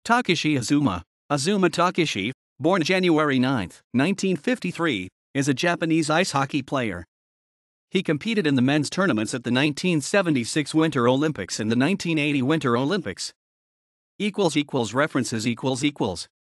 Takeshi Azuma, Azuma Takeshi, born January 9, 1953, is a Japanese ice hockey player. He competed in the men's tournaments at the 1976 Winter Olympics and the 1980 Winter Olympics. References